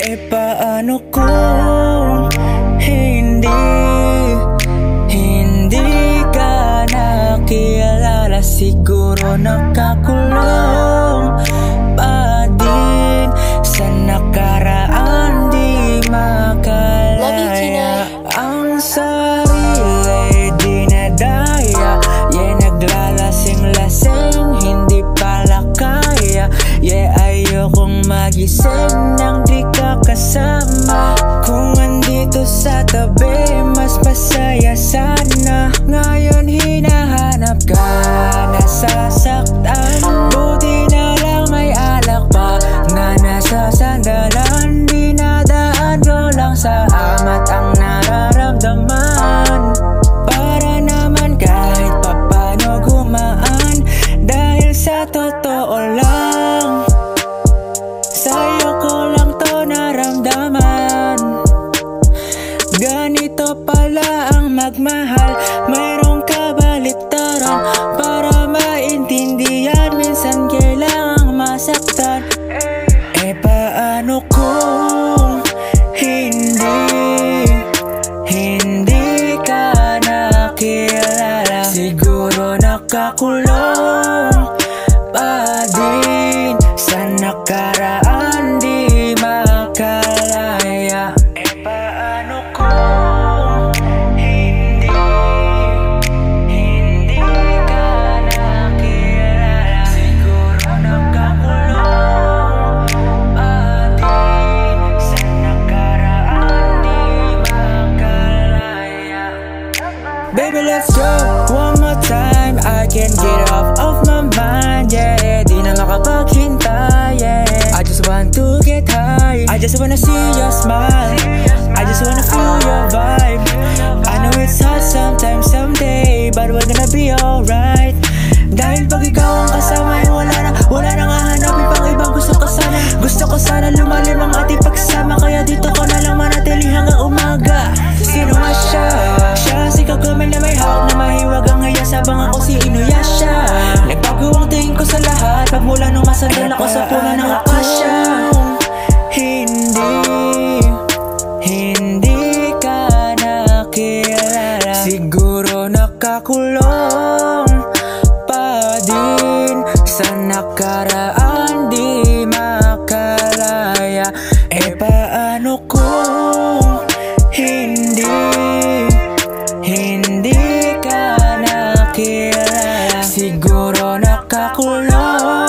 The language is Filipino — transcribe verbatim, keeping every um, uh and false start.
E paano kung hindi, hindi ka nakilala? Siguro nakakulong pa din sa nakaraan, di makalaya. Ang sarili dinadaya, yeah, naglalasing-lasing, hindi pala kaya. Yeah, ayokong magising nang di ka kasama. Kung andito sa tabi, mas masaya sana. Ngayon hinahanap ka, nasasaktan. Buti na lang may alak pa na nasa sandalan. Dinadaan ko lang sa amat ang nararamdaman, para naman kahit papano gumaan. Dahil sa totoo lang, sa'yo ko lang to naramdaman. Ganito pala ang magmahal, mayroong kabaliktaran. Para maintindihan, minsan kailangang masaktan. E paano kung hindi, hindi ka nakilala? Siguro nakakulong pa din sa nakaraan, di makalaya. E paano kung hindi, hindi ka nakilala? Siguro nakakulong pa din sa nakaraan, di makalaya. Baby, let's go one more time. I can't get it off of my mind, yeah. Di na makapaghintay, yeah. I just want to get high, I just wanna see your smile, I just wanna feel your vibe. I know it's hard sometimes, someday, but we're gonna be alright. Dahil pag ikaw ang kasama, eh, wala na, wala nang hahanapin pang ibang gusto ko sana. Gusto ko sana lumalim ang ating pagsama, kaya dito ko na lang manatili hanggang umaga. Sino nga siya? Siya si Kagomel na may hawak na mahiwag ang haya, sabang ako si Inuyasha. Nagbago ang tingin ko sa lahat, pagmula nung masandal ako sa puno ng akasya. Hindi, hindi ka nakilala. Siguro nakakulong pa din sa nakaraan, di makalaya. E paano kung hindi, hindi ka nakilala? Siguro nakakulong